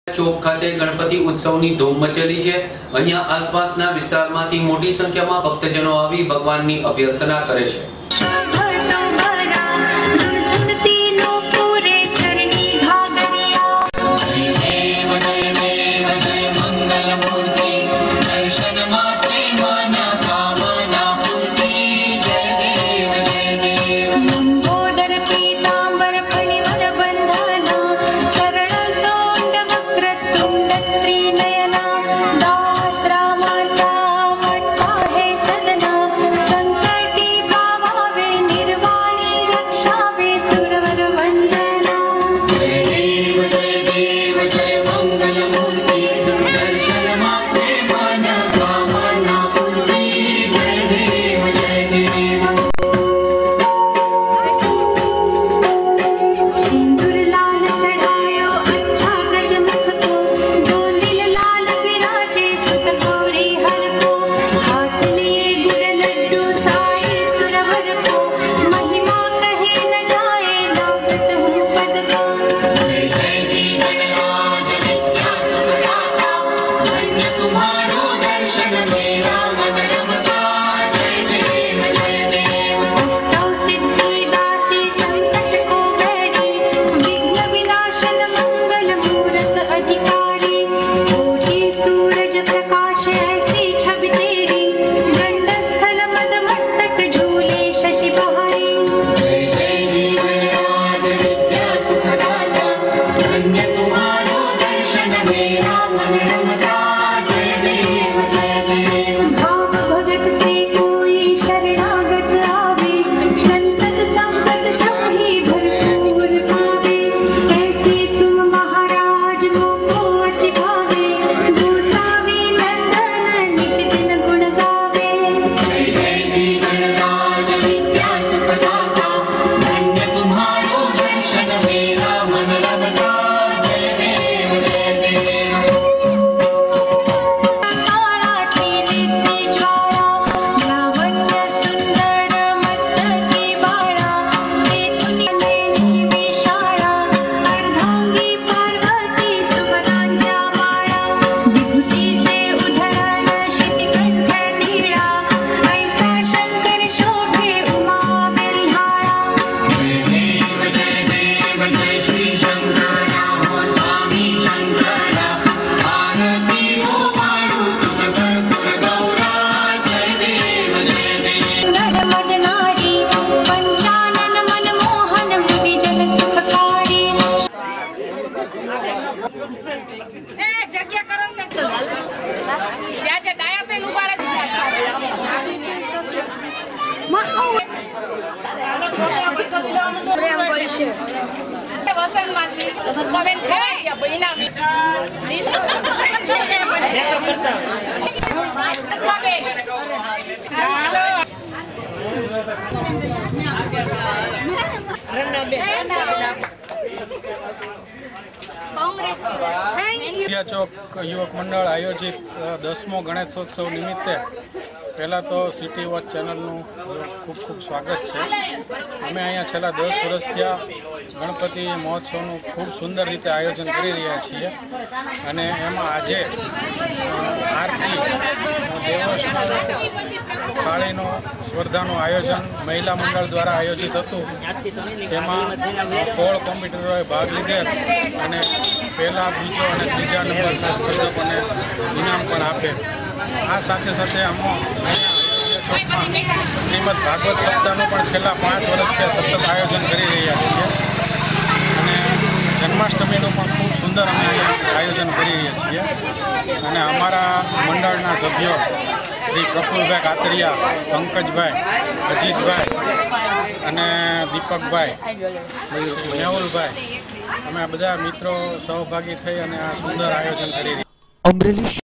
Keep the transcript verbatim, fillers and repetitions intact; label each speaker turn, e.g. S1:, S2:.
S1: ચોક ખાતે ગણપતિ ઉત્સવની ધૂમ મચેલી છે। અહીંયા આસપાસના વિસ્તારમાંથી મોટી સંખ્યામાં ભક્તજનો આવી ભગવાનની અભ્યર્થના કરે છે।
S2: ચોક યુવક મંડળ આયોજિત દસમો ગણેશોત્સવ નિમિત્તે પહેલાં તો સિટી વોચ ચેનલનું ખૂબ ખૂબ સ્વાગત છે। અમે અહીંયા છેલ્લા દસ વર્ષ થયા ગણપતિ મહોત્સવનું ખૂબ સુંદર રીતે આયોજન કરી રહ્યા છીએ અને એમાં આજે આરતી દેવસ્નાન થાળીનો સ્પર્ધાનું આયોજન મહિલા મંડળ દ્વારા આયોજિત હતું। તેમાં સોળ કોમ્પ્યુટરોએ ભાગ લીધેલ અને પહેલા બીજો અને ત્રીજા નંબરના સ્પર્ધકોને ઇનામ પણ આપે। આ સાથે સાથે અમો શ્રીમદ ભાગવત સપ્તાહનું પણ છેલ્લા પાંચ વર્ષથી સતત આયોજન કરી રહ્યા છીએ અને જન્માષ્ટમીનું પણ ખૂબ સુંદર અમે આયોજન કરી રહ્યા છીએ અને અમારા મંડળના સભ્યો શ્રી પ્રફુલભાઈ કાતરિયા, પંકજભાઈ, અજીતભાઈ અને દીપકભાઈ, મેહુલભાઈ, અમે આ બધા મિત્રો સહભાગી થઈ અને આ સુંદર આયોજન કરી રહ્યા છીએ।